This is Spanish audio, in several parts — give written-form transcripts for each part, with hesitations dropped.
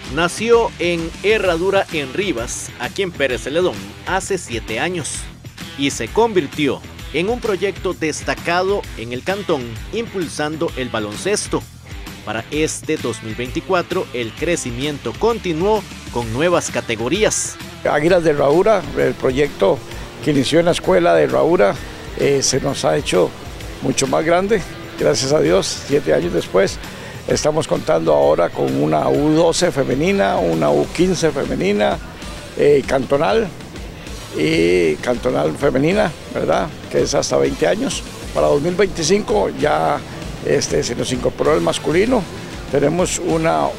Nació en Herradura en Rivas, aquí en Pérez Celedón, hace 7 años y se convirtió en un proyecto destacado en el cantón, impulsando el baloncesto. Para este 2024, el crecimiento continuó con nuevas categorías. Águilas de Herradura, el proyecto que inició en la escuela de Herradura, se nos ha hecho mucho más grande, gracias a Dios. 7 años después, estamos contando ahora con una U12 femenina, una U15 femenina, cantonal y cantonal femenina, ¿verdad? Que es hasta 20 años. Para 2025 ya se nos incorporó el masculino. Tenemos una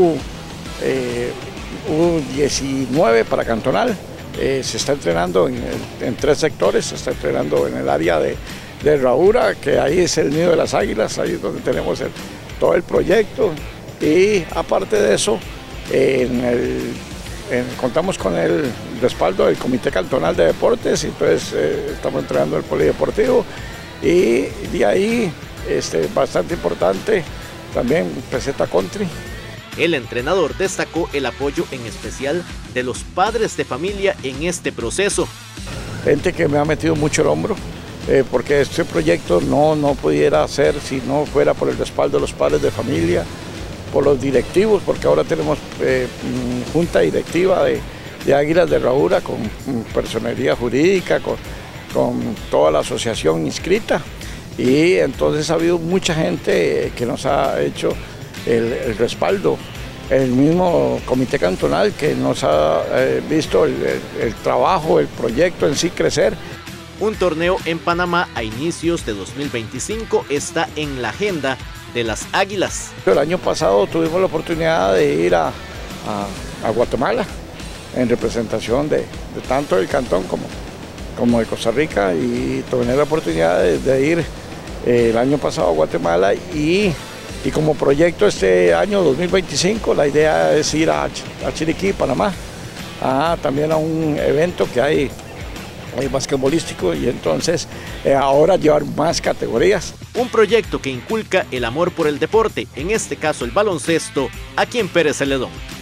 U19 para cantonal. Se está entrenando en 3 sectores. Se está entrenando en el área de Herradura, que ahí es el nido de las águilas, ahí es donde tenemos todo el proyecto. Y aparte de eso, contamos con el respaldo del Comité Cantonal de Deportes, y entonces estamos entrenando el polideportivo. Y de ahí, bastante importante, también Peseta Country. El entrenador destacó el apoyo en especial de los padres de familia en este proceso. Gente que me ha metido mucho el hombro, porque este proyecto no pudiera ser si no fuera por el respaldo de los padres de familia, por los directivos, porque ahora tenemos junta directiva de Águilas de Herradura con personería jurídica, con toda la asociación inscrita, y entonces ha habido mucha gente que nos ha hecho el respaldo. El mismo comité cantonal que nos ha visto el trabajo, el proyecto en sí crecer. Un torneo en Panamá a inicios de 2025 está en la agenda de las Águilas. El año pasado tuvimos la oportunidad de ir a Guatemala en representación de tanto del cantón como de Costa Rica, y tuve la oportunidad de ir el año pasado a Guatemala, y como proyecto este año 2025 la idea es ir a Chiriquí, Panamá, también a un evento que hay basquetbolístico, y entonces ahora llevar más categorías. Un proyecto que inculca el amor por el deporte, en este caso el baloncesto, aquí en Pérez Celedón.